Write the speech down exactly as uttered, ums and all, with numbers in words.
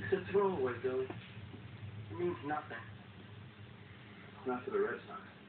It's a throwaway, Billy. It means nothing. Not for the Red Sox.